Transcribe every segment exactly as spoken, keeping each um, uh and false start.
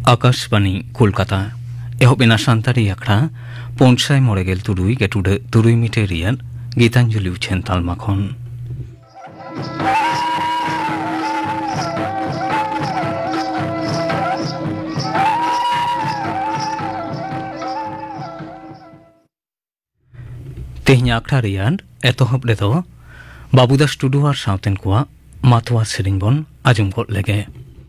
आकाशवाणी कोलकाता एहबेना सान्तारि आखड़ा पन्साय मरेगेल तुरुई गेटुडे तुरुई मिटे रियान गीतांजलि उछेन तालमाखन तेहनी आखड़ा रियान एतोहब रेदो बाबूदास टुडू और सावतेन कुआ मातुआ सेरिंग बन आजम गट लेगे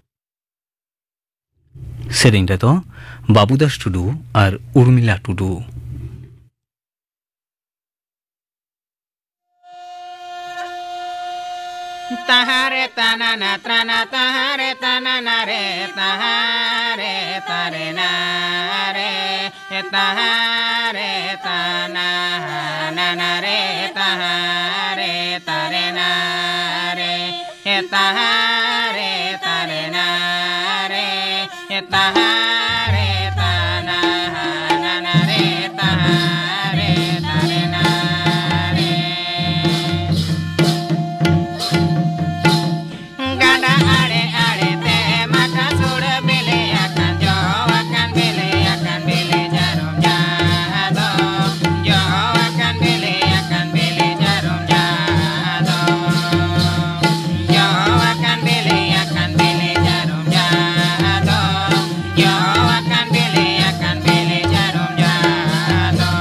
सेरिंग रेदो बाबूदास टुडू और उर्मिला टुडू तहारे तना ना त्राना तहारे तना ना रे तहारे तारे ना रे तहारे तना ना ना रे तहारे तारे ना रे तहारे तारे ना रे तहारे तना ना ना रे तहारे तारे ना रे gada are are te mata sur bele akan jo akan bele akan bele jarum jado jo akan bele akan bele jarum jado jo akan bele akan bele jarum jado jo akan bele akan bele jarum jado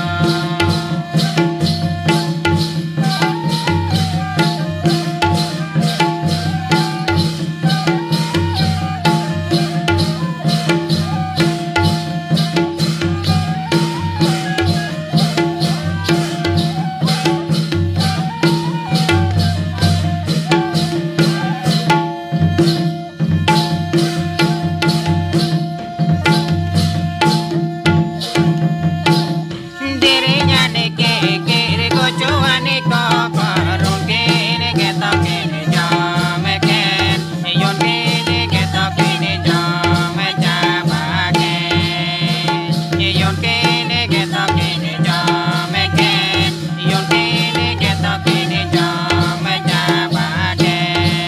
Dirinya neke kiri kocuane ko korungkin keto kini jomeken yon kini keto kini jomecabaken yon kini keto kini jomeken yon kini keto kini jomecabaken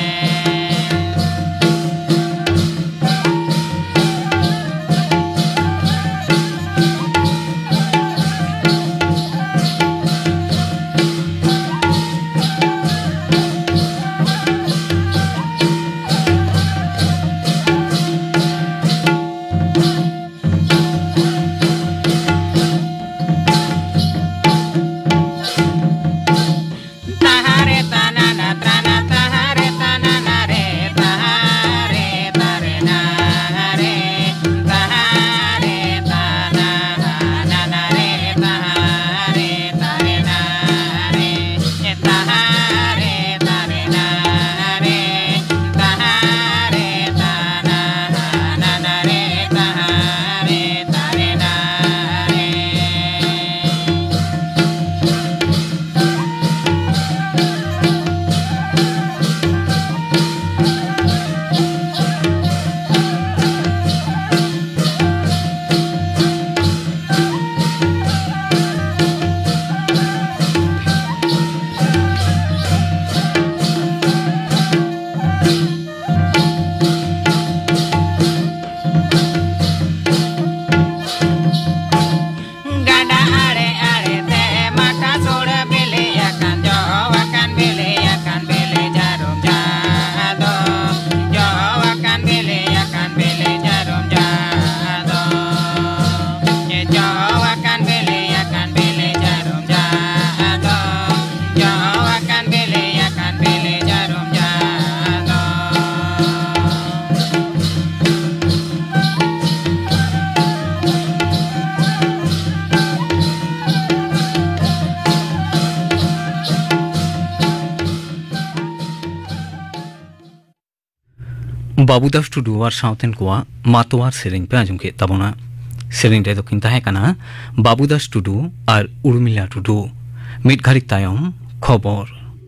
Tahare tanana trana tahare tanana re tahare tare na re tahare tanana re tahare tare na re tahare tare na re tahare tanana re tahare tare na re gada are are te mata sur bele akan jo akan bele akan bele jarum jado jo akan bele akan bele jarum jado jo akan bele akan bele jarum jado jo akan bele akan bele jarum jado Babudas Tudu और सावतेन कुआ मातुआ सेरिंग पे आजम के तबोना सेरिंग रे दक्षिण ताहे काना बाबूदास टुडू और उर्मिला टुडू मिट घारिक तायम खबर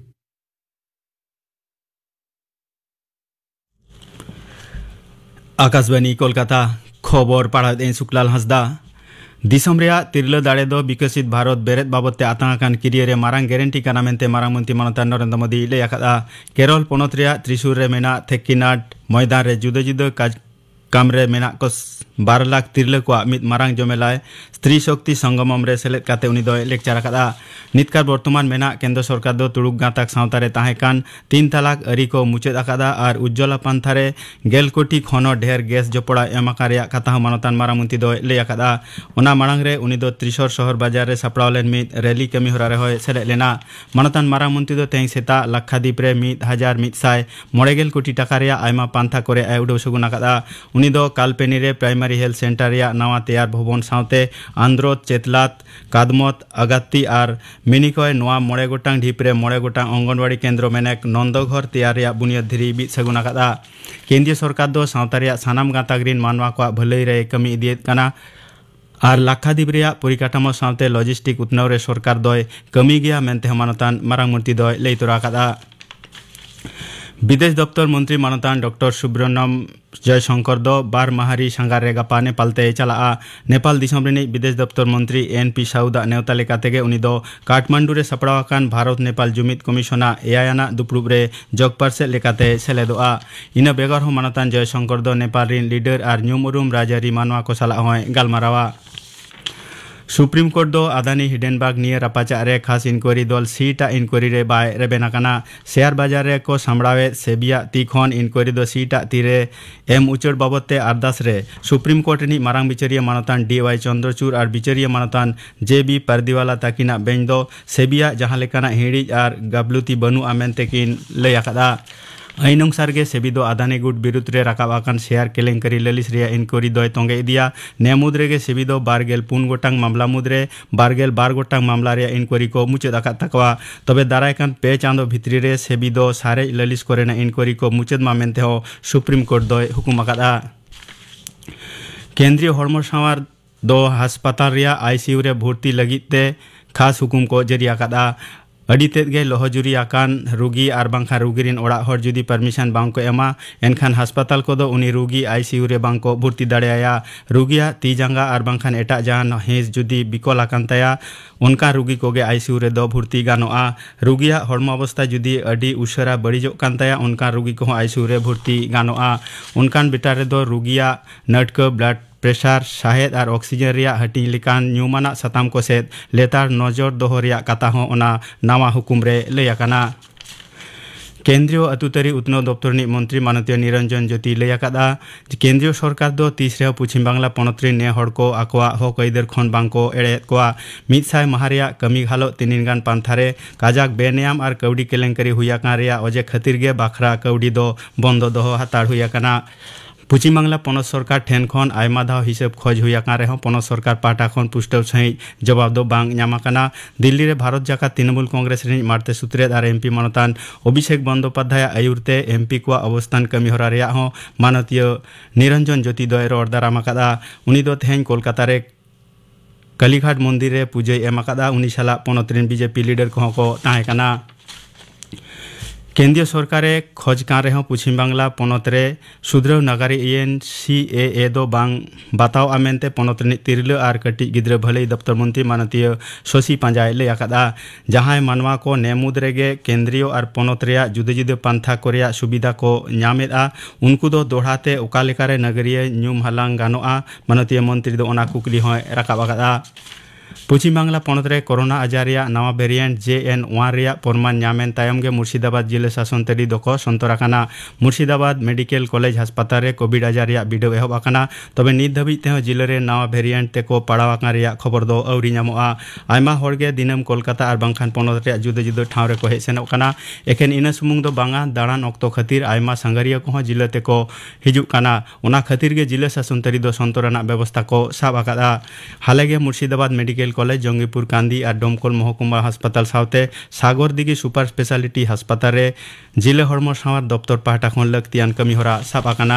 आकाशवाणी कोलकाता खबर पढ़ा शुक्लाल हंसदा दिसम रे तिरला दाड़े दो विकसित भारत बेरेद बाबते आतंकान किरियरे मारांग गारंटी काना मेनते मारांग मंत्री मनता नरेंद्र मोदी ले आकादा केरल पनत रे त्रिशूर रे मेना थेक्किनाट मैदान रे जुदा जुदा कामरे मेना को बार लाख तिरले को मित मारांग जमेलाय स्त्री शक्ति संगमम रे सेलेद काते उनी दो लेक्चर आकादा नितकार वर्तमान मेना केंद्र सरकार दो तुड़ुक गाताक सावतारे ताहेकान तीन तलाक अरी को मुचेद आकादा और उज्ज्वला पंथारे गेल कोटी खनो ढेर गैस जपड़ा एमाकारिया कथा मानतान मारामंत्री दो ले आकादा ओना मारांग रे उनी दो त्रिशोर शहर बाजार रे सापड़ावलेन मित रैली कमी होरा रे होय सेलेद लेना मानतान मारामंत्री दो तें सेता लाक्षादीप रे मित हजार मित साय मोड़ेगेल कोटी टाका रे आयमा पांथा करे आउडो सगुन आकादा उनी दो कालपेनी रे प्राइमरी हेल्थ सेंटर या नवा तैयार भवन सावते आंध्रोत चेतलात कादमत अगाती और मिनिकय नवा मोड़े गोटांग ढीपरे मोड़े गोटांग अंगनवाड़ी केंद्र मेनेक नंदघर तैयार या बुनियाद धीरी बीत सगुन आकादा केंद्रीय सरकार दो सावतारिया सानाम गाताग्रीन मानवा को भलाई रे कमी इदियत काना और लाक्षादीप रिया परिकाठामो सावते लॉजिस्टिक उतनाव रे सरकार दोय कमी गया मेनते मानतान मारांगमंत्री दोय लई तोरा आकादा विदेश दफ्तर मंत्री मानतान डॉक्टर सुब्रमण्यम जयशंकर दो बार माहारी सांगार रे गापा नेपाल ते चला नेपाल दिसम रे विदेश दफ्तर मंत्री एन पी साउदा नेवता लेकाते उनी दो काठमांडू रे सपड़ावाकान भारत नेपाल जुमित कमिशना एआईना दुपड़ुब रे जगपारसे लेकाते सेलेदोआ इना बेगर हो मानतान जयशंकर दो नेपाल रिन लीडर और न्यूमरुम राजारी मानवा को सला होय गालमारावा सुप्रीम कोर्ट दो आदानी हिडेनबाग निये रापाचा रे खास इनक्वायरी दल सीटा इनक्वायरी रे बाय रेबेनाकाना शेयर बाजार रे को सामड़ावे सेबिया तीखन इनक्वायरी दो सीटा तीरे एम उचड़ बाबते अरदास रे सुप्रीम कोर्ट नि मारांग बिचारिया मानतान डी वाई चंद्रचूड़ और बिचारिया मानतान जे बी परदिवाला ताकिना बेंच दो सेबिया जहां लेकाना हिड़ी और गबलुती बनु आमेन तेकिन लय आकादा आईनुसार के सेबी दो आदानी गुट बिरुद्ध रे राकाबाकान शेयर केलेंकरी ललिस रे इनक्वायरी दोय तोंगे इदिया ने मुद्रे के सेबी दो बारगेल पुन गोटांग मामला मुद्रे बारगेल बार गोटांग मामला रे इनक्वायरी को मुचेद आकात तकवा तबे दारायकान पे चांदो भितरी रे सेबी दो सारे ललिस कोरेना इनक्वायरी को मुचेद मामेनते हो सुप्रीम कोर्ट दोय हुकुम आकादा केंद्रीय हॉर्मो सावार दो अस्पताल रे आईसीयू रे भर्ती लगिते खास हुकुम को जरी आकादा अडितेद गे लोहजुरी आकान रुगी और बांखा रुगिरिन ओड़ा हर जुदी परमिशन बांको एमा एनखान अस्पताल को दो उनी रुगी आईसीयू रे बांको भर्ती दाड़ेया रुगिया ती जांगा और बांखान एटा जहान हेज जुदी बिकल आकान तया उनका रुगी कोगे आईसीयू रे दो भर्ती गानोआ रुगिया हड़मो अवस्था जुदी अडी उशरा बड़ीजो कान तया उनका रुगी को आईसीयू रे भर्ती गानोआ उनकान बेटा रे दो रुगिया नटक ब्लड प्रेशर साहेद और ऑक्सीजन रिया हटी लिकान न्यूमाना सताम को सेद लेतार नजर दोहो रिया कथा हो ओना नावा हुकुम रे लैयाकाना केंद्रीय अतुतरी उत्नो दफ्तर नि मंत्री मानतीय निरंजन ज्योति लैयाकादा केंद्रीय सरकार दो तीसरे पश्चिम बांग्ला पनतरी ने हड़ को आकोआ हक अइदर खन बांको एड़ेत कोआ मिदसाय माहारिया कमी घालो तिनिनगान पांथारे काजाक बेनियाम और कौडी केलेंकरी हुयाकान रिया अजे खातिर गे बाखरा कौडी दो बंद दोहो हाताड़ हुयाकाना पश्चिम बांग्ला पनत सरकार ठेन खन आयमा धाव हिसाब खोज हुयाकान रेहो पनत सरकार पाटा खन पुष्टव सही जवाब दो बांग न्यामाकाना दिल्ली रे भारत जाकात तृणमूल कांग्रेस रे मारते सुत्रेद और एमपी मानतान अभिषेक बंदोपाध्याय आयुरते एमपी को अवस्थान कमी होरा रेया हो मानतीय निरंजन ज्योति दोय रोड दारामाकादा उनी दो तेहेन कोलकाता रे कालीघाट मंदिर रे पूजा एमाकादा उनी साला पनत रेन बीजेपी लीडर को को ताहेकाना केंद्रीय सरकार खोज कान रहे पश्चिम बांग्ला पनत रे सुद्रव नागरी एन सी ए ए दो बांग बताओ आमेनते पनत रे तिरले और कटी गिद्र भले दफ्तर मंत्री मानतीय शशि पांजाय ले आकादा जहां मानवा को नेमुद्रे गे केंद्रीय और पनत रे जुदे जुदे पंथा को सुविधा को नामेदा उनको दो दोहराते ओका लेकारे नगरीय न्यूम हलांग गानोआ मानतीय मंत्री दो ओना कुकली होय राकाब आकादा पश्चिम बांग्ला पनत रे कोरोना आजार रिया नवा वेरिएंट जे एन वन रिया परमान नामेन तायम गे मुर्शिदाबाद जिला शासन तरी दोको संतराकाना मुर्शिदाबाद मेडिकल कॉलेज अस्पताल रे कोविड आजार रिया बिडो एहब आकाना तबे नित धाबी ते जिले रे नवा वेरिएंट ते को पड़ावाकान रिया खबर दो अवरी नामोआ आयमा हरगे दिनम कोलकाता और बांखान पनत रे जुदे जुदे ठाव रे को हे सेनोक काना एकेन इना सुमुंग दो बांगा दाड़ान अक्तो खातिर आयमा सांगारिया को जिले ते को हिजुक काना ओना खातिर गे जिला शासन तरी दो संतराना व्यवस्था को साब आकादा हालेगे मुर्शिदाबाद मेडिकल कॉलेज जंगीपुर कांदी और डोमकल महकुमा अस्पताल सावते सागर दिगी सुपर स्पेशलिटी अस्पताल रे जिले हड़मो सावार दफ्तर पाहटा खन लक्तियान कमी होरा साब आकाना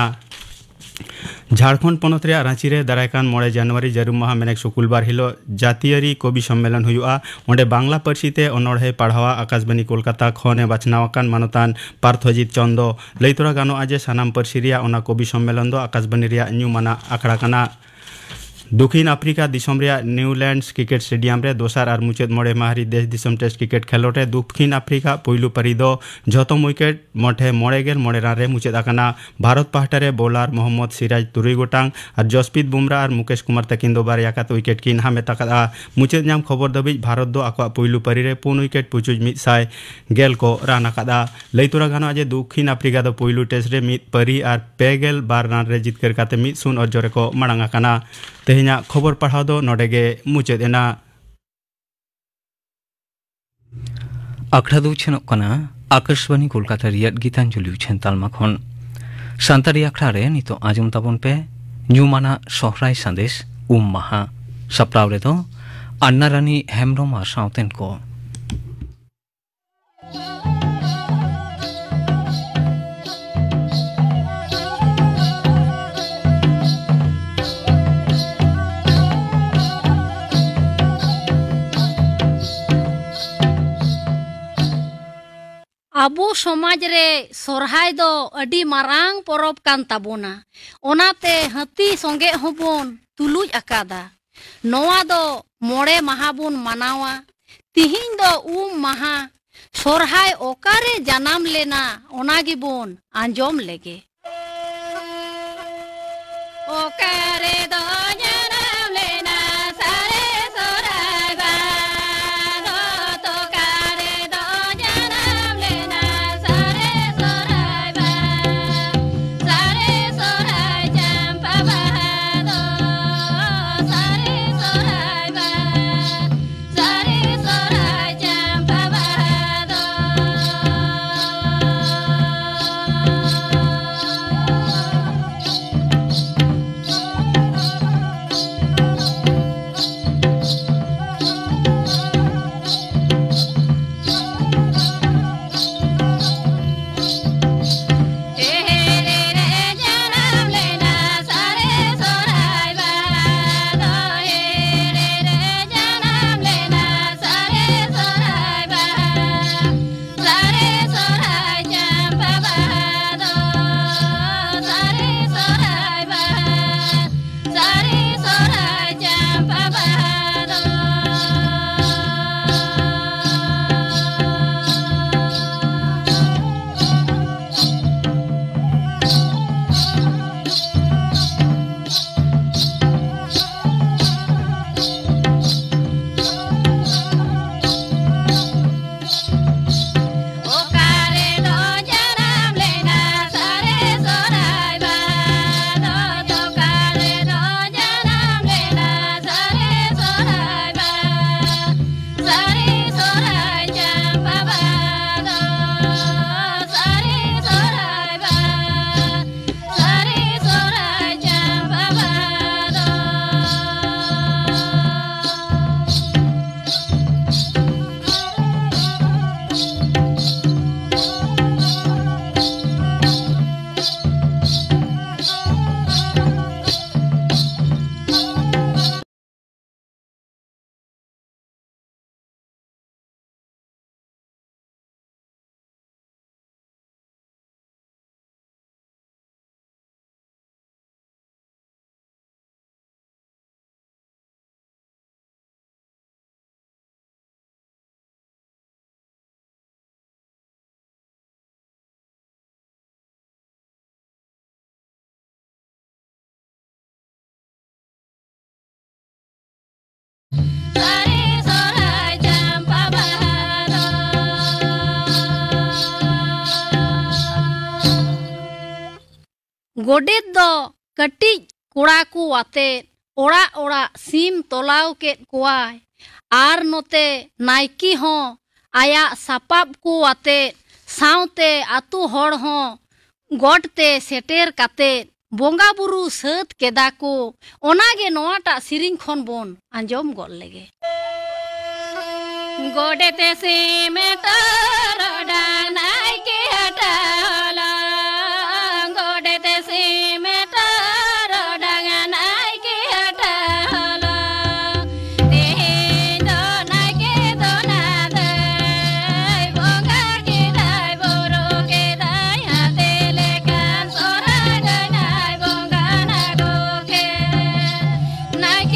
झारखंड पनत रे रांची रे दारायकान मोड़े जनवरी जरूम माह मेनेक शुक्रवार हिलो जातीयारी कवि सम्मेलन हुआ ओंडे बांग्ला पार्सीते अनड़हे पढ़ावा आकाशबाणी कोलकाता खने बाचनावाकान मानतान पार्थजित चंदो लैतरा गानो आजे सानाम पार्सी रिया ओना कवि सम्मेलन दो आकाशबाणी रिया न्यूमाना आखड़ा काना दक्षिण अफ्रीका दिसम रे न्यूलैंड्स क्रिकेट स्टेडियम रे दोसार और मुचाद मोड़े माहरी देश दिसम टेस्ट क्रिकेट खेलोट रे दक्षिण अफ्रीका पुइलु परी दो झतम विकेट मठे मोड़े गेल मोड़े रान रे मुचाद आकाना भारत पाहटा रे बॉलर मोहम्मद सिराज तुरुई गोटांग और जसप्रीत बुमराह और मुकेश कुमार तकिन दो बार याकात विकेट किन हामेट आकादा मुचाद नाम खबर दबिज भारत दो आको पुइलु परी रे पुन विकेट पुचुज मिद साय गेल को रान आकादा लैतुरा गानो आज दक्षिण अफ्रीका दो पुइलु टेस्ट रे मिद परी और पेगेल बार रान रे जितकर काते मिद सुन और जोरे को मांग आकाना तेहना खबर पढ़ा दो नोडेगे मुचाद एना आखड़ा दो छनक कना आकाशवाणी कोलकाता रियाद गीतांजलि उछन तालमा खन सान्तारी आखड़ा रे नितो आजम ताबन पे न्यूमाना सोहराय संदेश उम माहा सप्राव रे तो अन्ना रानी हेमब्रम आर साउतेन को आबो समाज रे सोरहाय दो अडी मारांग परब कान ताबोना ओनाते हाथी संगे होबोन तुलुज अकादा नोआ दो मोड़े महाबोन मनावा तिहिन दो उम महा सोरहाय ओकारे जनाम लेना ओनागी बोन आंजोम लेगे ओकारे दो जनाम लेना सारे सोरहाय बा दो तो कारे दो जनाम लेना सारे सोरहाय बा सारे सोरहाय चंपा बा दो सारे सोरहाय बा सारे सोरहाय चंपा बा दो गोडेत दो कटिज कोड़ा को आते ओड़ा ओड़ा सीम तोलाव के कोआय आर नोते नाइकी हो आया सापाब को आते साउते आतु होड़ हो गोटते सेटेर काते बोंगा बुरु सत केदा को ओनागे नोआटा सिरिंग खन बोन आंजोम गोल लेगे गोडेते सीम तोरोडा नाइकी हटाला गोडेते सीम तोरोडा नाइकी हटाला तेहे दो नाइकी दो ना दे बोंगा के दाई बोरो के दाई हाथे लेकर सोरा गई नाई बोंगा ना गोके नाइकी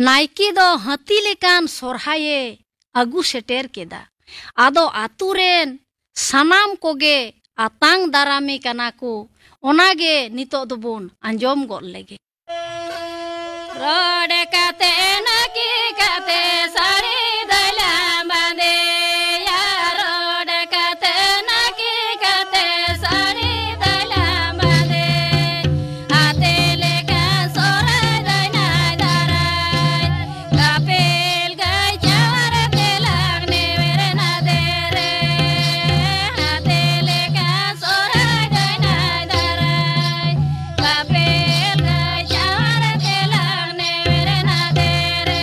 नायकी दो हाथी लेकान सोरहाये अगु सेटेर केदा आदो आतुरेन सानाम कोगे आतांग दारामी कनाकू ओनागे नितो दुबुन अंजोम गोल लेगे रोड काते नकी काते सारी दला बांधे या रोड काते नकी काते सारी दला बांधे हाथे लेका सोरा दैना दाराय कापेल गाय चार तेलाग ने वेरे ना दे रे हाथे लेका सोरा दैना दाराय कापेल गाय चार तेलाग ने वेरे ना दे रे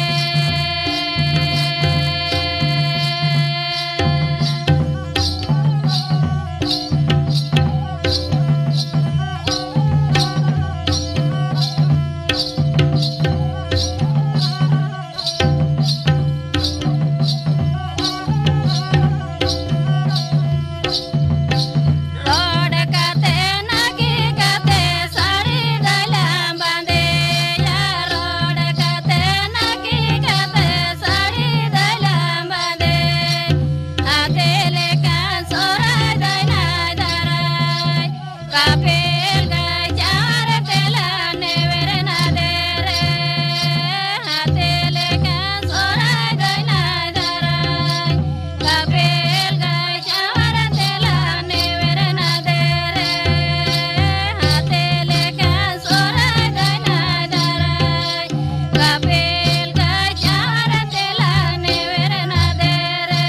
रोड काते नकी काते सारी दला बांधे या रोड काते नकी काते सारी दला बांधे हाथे लेका सोरा दैना दाराय कापेल गाय चार तेला ने वेरे ना दे रे हाथे लेका सोरा दैना दाराय कापेल गाय चार तेला ने वेरे ना दे रे हाथे लेका सोरा दैना दाराय कापेल गाय चार तेला ने वेरे ना दे रे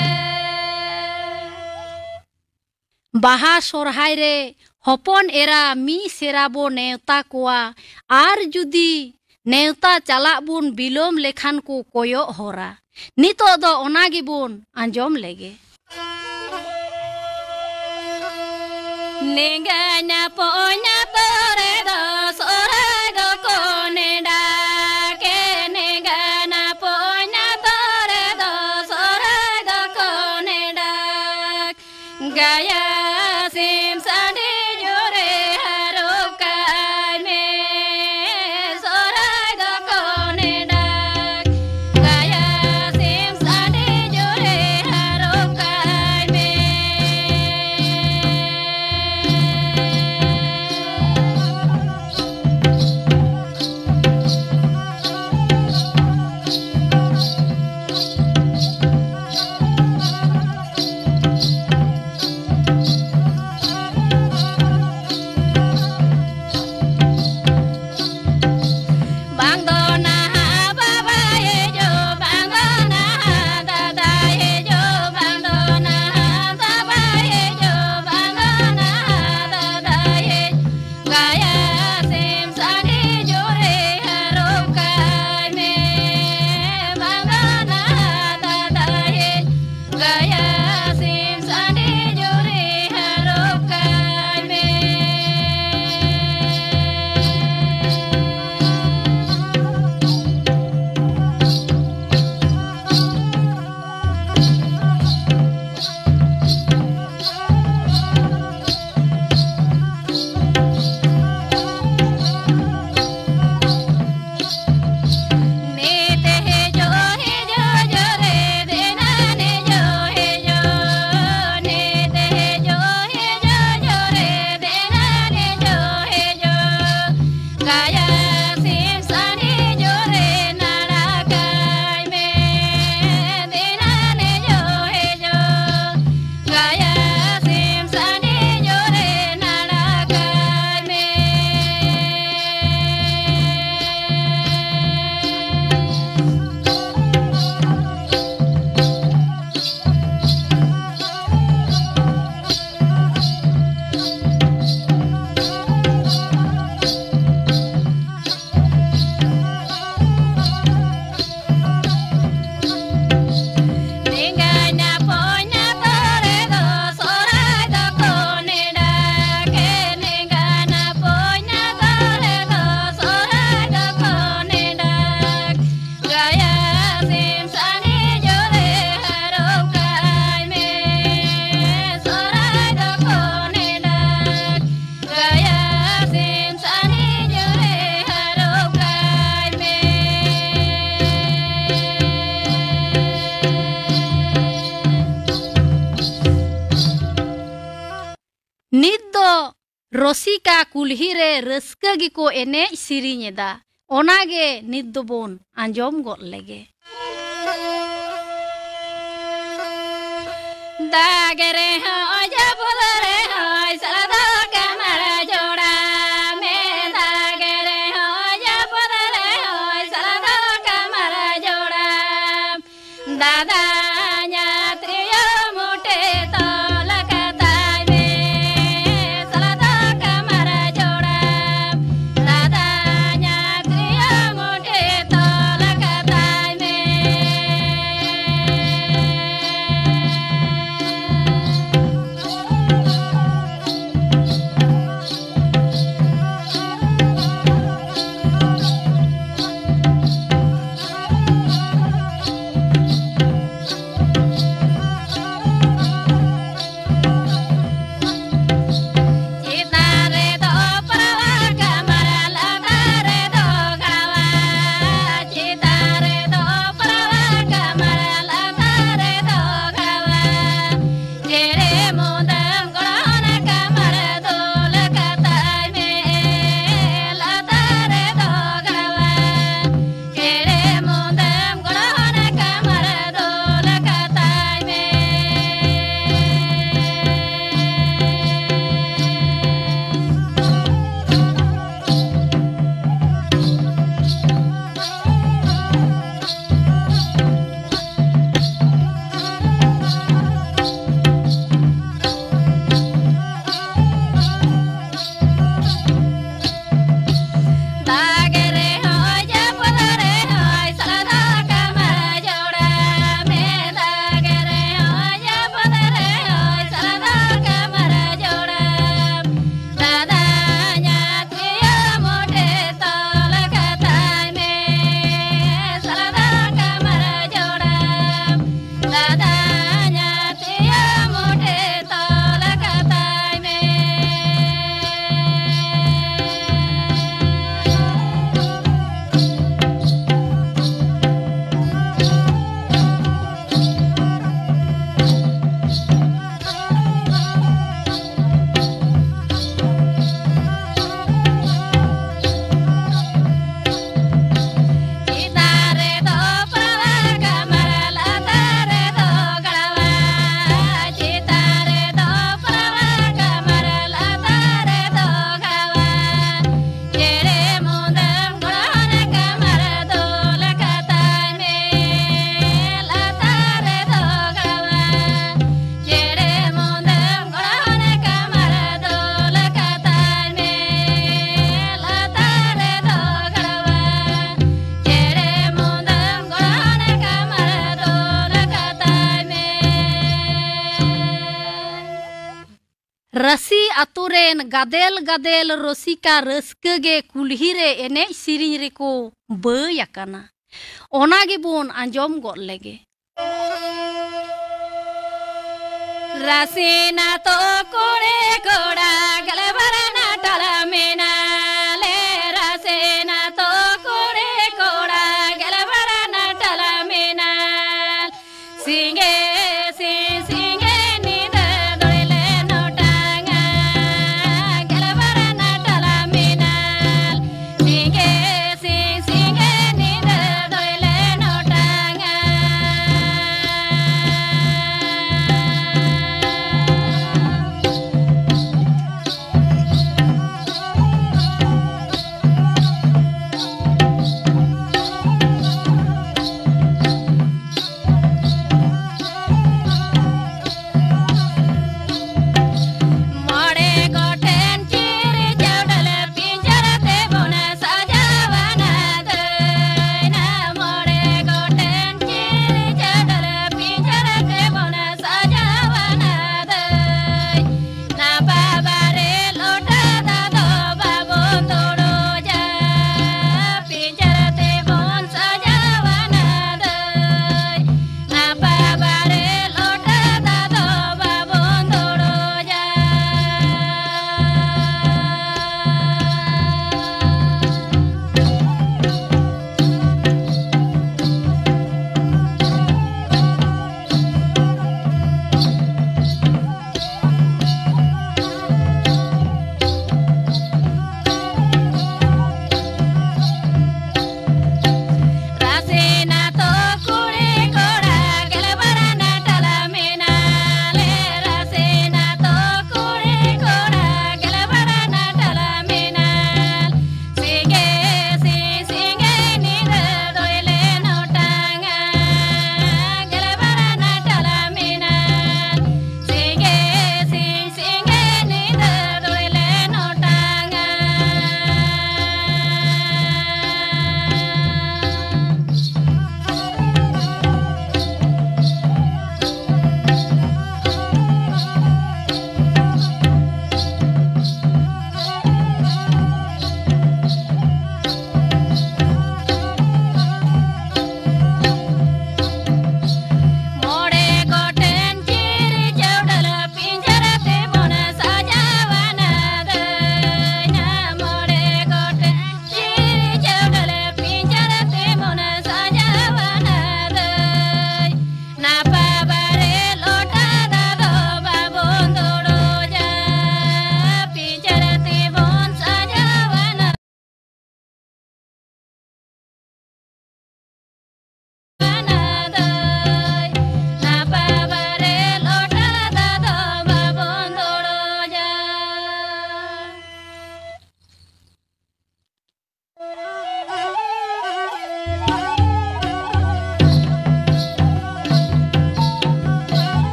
बाहा सोरहाय रे हपन एरा मी सेराबो नेवता कोआ आर जुदी नेवता चाला बुन बिलोम लेखान को कोयो होरा नितो दो ओनागी बुन अंजोम लेगे नेगाना पोना तोरे दो सोरा दो कोने डाके नेगाना पोना तोरे दो सोरा दो कोने डाक गाया सिम साडी जोरे हरो काय में सोरा दो कोने डाक गाया सिम साडी जोरे हरो काय में रसिका कुल्ही रे रस्का गिको एने सिरिनेदा ओनागे नित दोबोन आंजोम गद लेगे दागरे हो जबदरे हो सदा कमर जोड़ा में दागरे हो जबदरे हो सदा कमर जोड़ा दादा न्यात्रियो मोटे तो लकताय में सदा कमर जोड़ा दादा न्यात्रियो मोटे तो लकताय में चितारे दो परवा कमर लतारे दो गावा चितारे दो परवा कमर लतारे दो गावा जेरे मोदम गुण कमर दो लकताय में लतारे दो गावा जेरे मोदम गुण कमर दो लकताय में दागरे हो जबदरे हो सदा कमर जोड़ा में दागरे हो जबदरे हो सदा कमर जोड़ा दादा न्यात्रियो मोटे तो लकताय में सदा कमर जोड़ा दादा न्यात्रियो मोटे तो लकताय में चितारे दो परवा कमर लतारे दो गड़वा चितारे दो परवा कमर लतारे दो गावा जेरे मोदम गुण कमर दो लकताय में लतारे दो गड़वा जेरे मोदम गुण कमर दो लकताय में लतारे दो गड़वा जेरे मोदम गुण कमर दो लकताय में रसी अतुरेन गदेल गदेल रसिका रस्कगे कुल्ही रे एने सिरिñ रेको बय आकाना ओनागे बोन आंजोम गद लेगे रासेना तो कोड़े कोड़ा गलबरना टला मेना ले रासेना तो कोड़े कोड़ा गलबरना टला मेना सिंगे सि सिंगे निद दोले नोटांगा गलबरना टला मेना सिंगे सि सिंगे निद दोले नोटांगा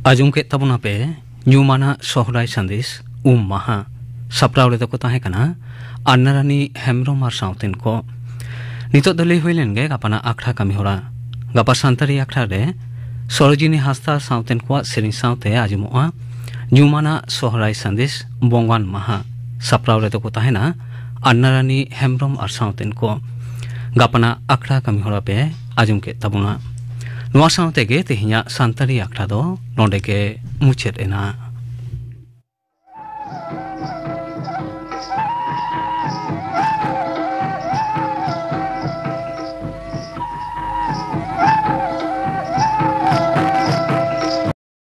आजम के तबना पे ᱧᱩᱢᱟᱱᱟ ᱥᱚᱦᱨᱟᱭ ᱥᱟᱸᱫᱮᱥ ᱩᱢ ᱢᱟᱦᱟ ᱥᱟᱯᱲᱟᱣ ᱨᱮᱫᱚ ᱠᱚ ᱛᱟᱦᱮᱸ ᱠᱟᱱᱟ ᱟᱱᱱᱟᱨᱟᱱᱤ ᱦᱮᱢᱵᱨᱚᱢ ᱟᱨ ᱥᱟᱶᱛᱮᱱ ᱠᱚ ᱱᱤᱛᱚᱜ ᱫᱚ ᱞᱟᱹᱭ ᱦᱩᱭ ᱞᱮᱱ ᱜᱮ ᱜᱟᱯᱟᱱᱟ ᱟᱠᱷᱲᱟ ᱠᱟᱹᱢᱤ ᱦᱚᱨᱟ ᱜᱟᱯᱟ ᱥᱟᱱᱛᱟᱲᱤ ᱟᱠᱷᱲᱟ ᱨᱮ ᱥᱚᱨᱚᱡᱤᱱᱤ ᱦᱟᱸᱥᱫᱟ ᱥᱟᱶᱛᱮᱱ ᱠᱚᱣᱟᱜ ᱥᱮᱨᱮᱧ ᱥᱟᱶᱛᱮ ᱟᱸᱡᱚᱢᱚᱜᱼᱟ ᱧᱩᱢᱟᱱᱟ ᱥᱚᱦᱨᱟᱭ ᱥᱟᱸᱫᱮᱥ ᱵᱚᱸᱜᱟᱱ ᱢᱟᱦᱟ ᱥᱟᱯᱲᱟᱣ ᱨᱮᱫᱚ ᱠᱚ ᱛᱟᱦᱮᱱᱟ ᱟᱱᱱᱟᱨᱟᱱᱤ ᱦᱮᱢᱵᱨᱚᱢ ᱟᱨ ᱥᱟᱶᱛᱮᱱ ᱠᱚ ᱜᱟᱯᱟᱱᱟ ᱟᱠᱷᱲᱟ ᱠᱟᱹᱢᱤ ᱦᱚᱨᱟ ᱯᱮ ᱟᱸᱡᱚᱢ ᱠᱮᱫ ᱛᱟᱵᱚᱱᱟ ᱱᱚᱣᱟ ᱥᱟᱶᱛᱮ ᱜᱮ ᱛᱮᱦᱮᱧᱟᱜ ᱥᱟᱱᱛᱟᱲᱤ ᱟᱠᱷᱲᱟ ᱫᱚ ᱱᱚᱰᱮ ᱜᱮ ᱢᱩᱪᱟᱹᱫ ᱮᱱᱟ